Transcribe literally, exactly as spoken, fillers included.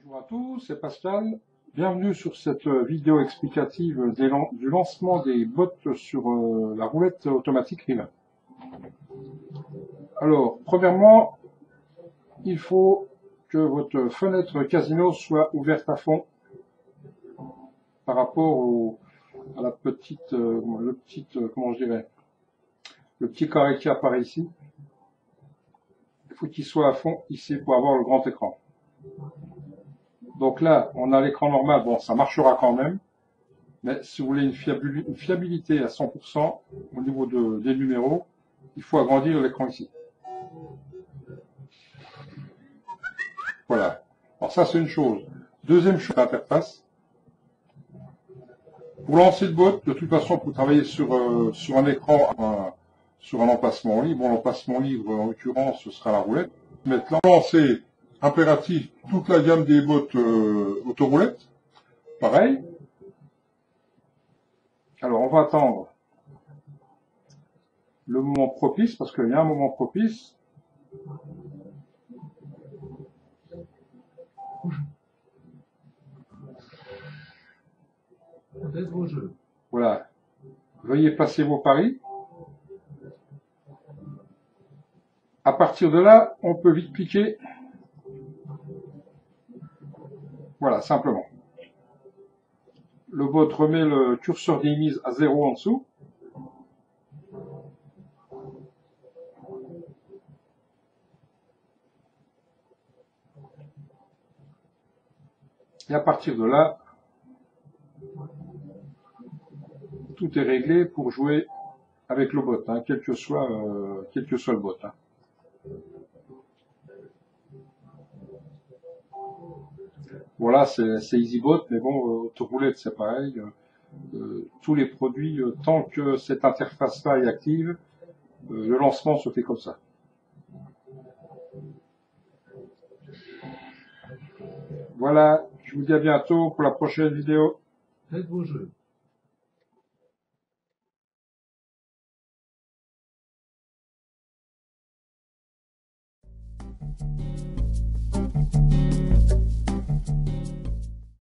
Bonjour à tous, c'est Pascal. Bienvenue sur cette vidéo explicative des lan- du lancement des bottes sur euh, la roulette automatique Riva. Alors, premièrement, il faut que votre fenêtre casino soit ouverte à fond par rapport au, à la petite, euh, le petit, euh, comment je dirais, le petit carré qui apparaît ici. Il faut qu'il soit à fond ici pour avoir le grand écran. Donc là, on a l'écran normal, bon, ça marchera quand même. Mais si vous voulez une fiabilité, une fiabilité à cent pour cent au niveau de, des numéros, il faut agrandir l'écran ici. Voilà. Alors ça, c'est une chose. Deuxième chose, l'interface. Pour lancer le bot, de toute façon, pour travailler sur, euh, sur un écran, un, sur un emplacement libre, bon, l'emplacement libre, en l'occurrence, ce sera la roulette. Maintenant, lancer impératif toute la gamme des bots euh, autoroulettes. Pareil. Alors, on va attendre le moment propice, parce qu'il y a un moment propice. Peut-être vos jeux. Voilà. Veuillez passer vos paris. À partir de là, on peut vite cliquer. Voilà, simplement. Le bot remet le curseur des mises à zéro en dessous. Et à partir de là, tout est réglé pour jouer avec le bot, hein, quel que soit, euh, quel que soit le bot. Hein. Voilà, c'est EasyBot, mais bon, euh, autoroulette, c'est pareil. Euh, tous les produits, euh, tant que cette interface-là est active, euh, le lancement se fait comme ça. Voilà, je vous dis à bientôt pour la prochaine vidéo. Faites vos jeux.